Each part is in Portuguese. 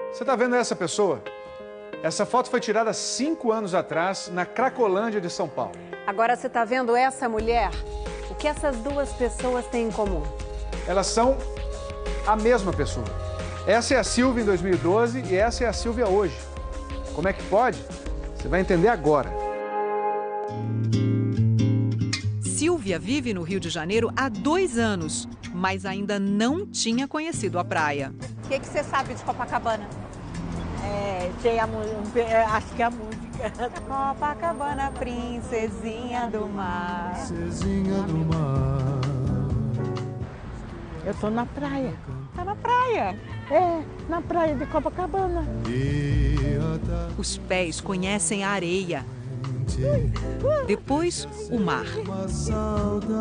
Você está vendo essa pessoa? Essa foto foi tirada 5 anos atrás, na Cracolândia de São Paulo. Agora você está vendo essa mulher? O que essas duas pessoas têm em comum? Elas são a mesma pessoa. Essa é a Silvia em 2012 e essa é a Silvia hoje. Como é que pode? Você vai entender agora. Silvia vive no Rio de Janeiro há 2 anos, mas ainda não tinha conhecido a praia. O que você sabe de Copacabana? Tem acho que a música. Copacabana, princesinha do mar. Princesinha do mar. Eu tô na praia. Tá na praia. Na praia de Copacabana. Os pés conhecem a areia. Depois, o mar. Uma saudade.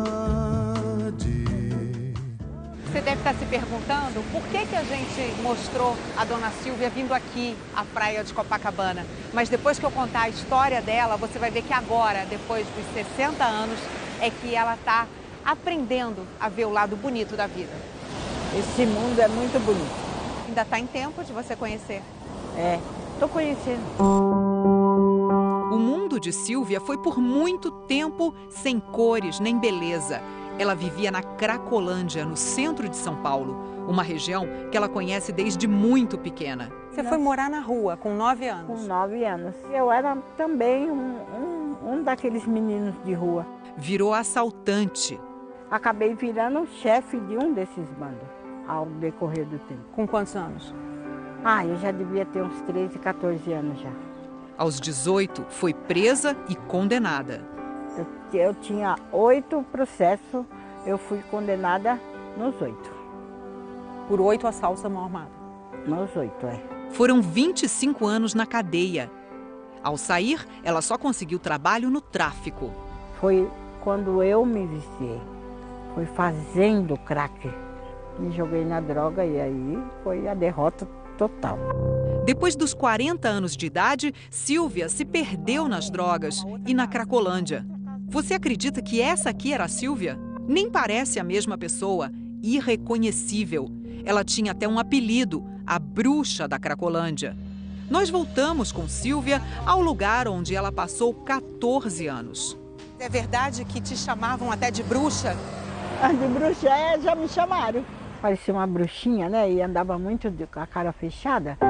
Você deve estar se perguntando por que a gente mostrou a dona Silvia vindo aqui à praia de Copacabana. Mas depois que eu contar a história dela, você vai ver que agora, depois dos 60 anos, é que ela está aprendendo a ver o lado bonito da vida. Esse mundo é muito bonito. Ainda está em tempo de você conhecer. Tô conhecendo. O mundo de Silvia foi por muito tempo sem cores nem beleza. Ela vivia na Cracolândia, no centro de São Paulo, uma região que ela conhece desde muito pequena. Você foi morar na rua com 9 anos? Com 9 anos. Eu era também um daqueles meninos de rua. Virou assaltante. Acabei virando chefe de um desses bandos ao decorrer do tempo. Com quantos anos? Eu já devia ter uns 13, 14 anos já. Aos 18, foi presa e condenada. Eu tinha 8 processos, eu fui condenada nos 8. Por 8 assaltos à mão armada? Nos 8, Foram 25 anos na cadeia. Ao sair, ela só conseguiu trabalho no tráfico. Foi quando eu me viciei. Foi fazendo crack. Me joguei na droga e aí foi a derrota total. Depois dos 40 anos de idade, Silvia se perdeu nas drogas e na Cracolândia. Você acredita que essa aqui era a Silvia? Nem parece a mesma pessoa, irreconhecível. Ela tinha até um apelido, a bruxa da Cracolândia. Nós voltamos com Silvia ao lugar onde ela passou 14 anos. É verdade que te chamavam até de bruxa? De bruxa, já me chamaram. Parecia uma bruxinha, né? E andava muito com a cara fechada.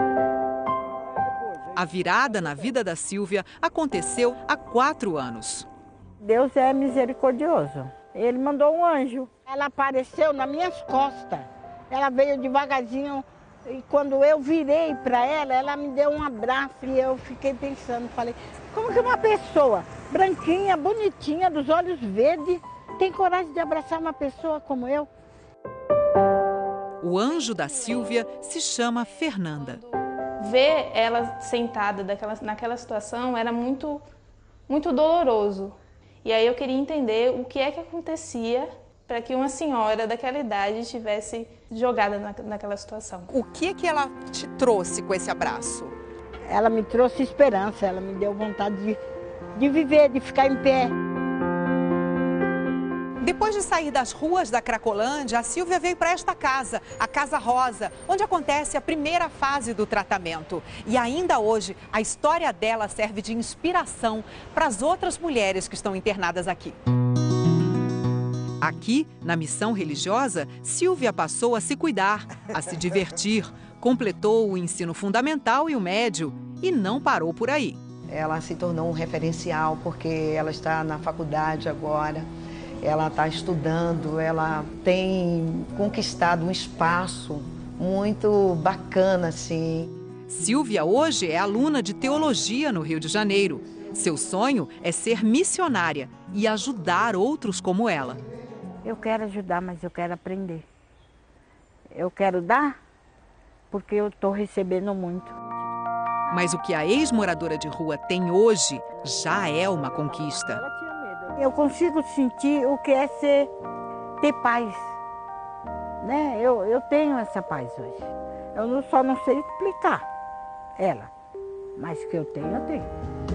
A virada na vida da Silvia aconteceu há 4 anos. Deus é misericordioso. Ele mandou um anjo. Ela apareceu nas minhas costas. Ela veio devagarzinho e quando eu virei para ela, ela me deu um abraço e eu fiquei pensando, falei, como que uma pessoa branquinha, bonitinha, dos olhos verdes, tem coragem de abraçar uma pessoa como eu? O anjo da Silvia se chama Fernanda. Ver ela sentada naquela situação era muito, muito doloroso. E aí eu queria entender o que é que acontecia para que uma senhora daquela idade estivesse jogada naquela situação. O que ela te trouxe com esse abraço? Ela me trouxe esperança, ela me deu vontade de viver, de ficar em pé. Depois de sair das ruas da Cracolândia, a Silvia veio para esta casa, a Casa Rosa, onde acontece a primeira fase do tratamento. E ainda hoje, a história dela serve de inspiração para as outras mulheres que estão internadas aqui. Aqui, na missão religiosa, Silvia passou a se cuidar, a se divertir, completou o ensino fundamental e o médio e não parou por aí. Ela se tornou um referencial porque ela está na faculdade agora. Ela está estudando, ela tem conquistado um espaço muito bacana, assim. Silvia hoje é aluna de teologia no Rio de Janeiro. Seu sonho é ser missionária e ajudar outros como ela. Eu quero ajudar, mas eu quero aprender. Eu quero dar, porque eu estou recebendo muito. Mas o que a ex-moradora de rua tem hoje já é uma conquista. Eu consigo sentir o que é ter paz, né? Eu tenho essa paz hoje. Eu só não sei explicar ela, mas que eu tenho, eu tenho.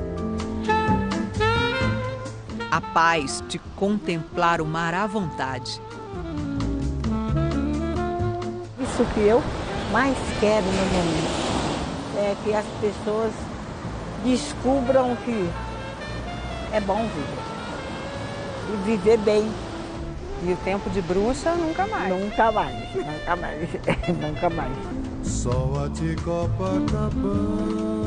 A paz de contemplar o mar à vontade. Isso que eu mais quero no momento. é que as pessoas descubram que é bom viver. E viver bem. E o tempo de bruxa nunca mais. Nunca mais, nunca mais, nunca mais. Sol de Copacabana.